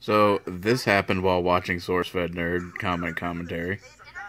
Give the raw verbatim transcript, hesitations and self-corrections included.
So this happened while watching SourceFed Nerd comment commentary.